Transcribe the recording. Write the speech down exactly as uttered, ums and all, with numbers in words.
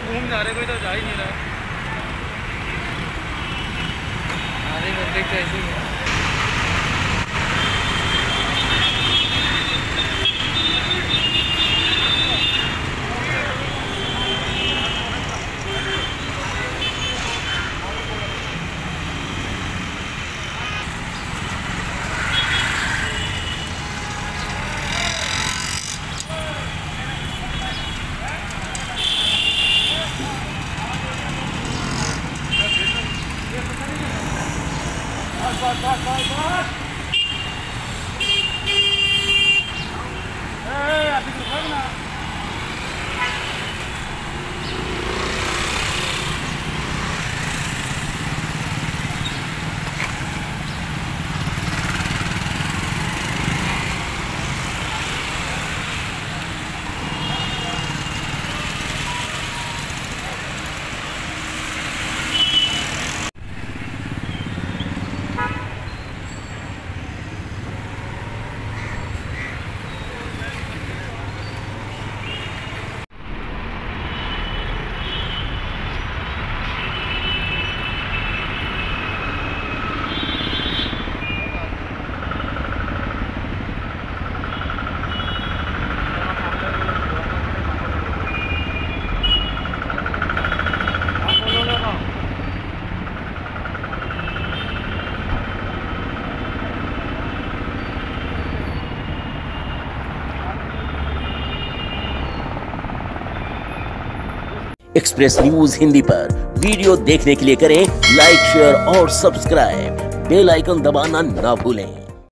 घूम जा रहे, कोई तो जा ही नहीं रहा। आधे घंटे तो ऐसे ही है। बस बस बस बस ए अभी तो रुक ना। एक्सप्रेस न्यूज हिंदी पर वीडियो देखने के लिए करें लाइक, शेयर और सब्सक्राइब। बेल आइकन दबाना ना भूलें।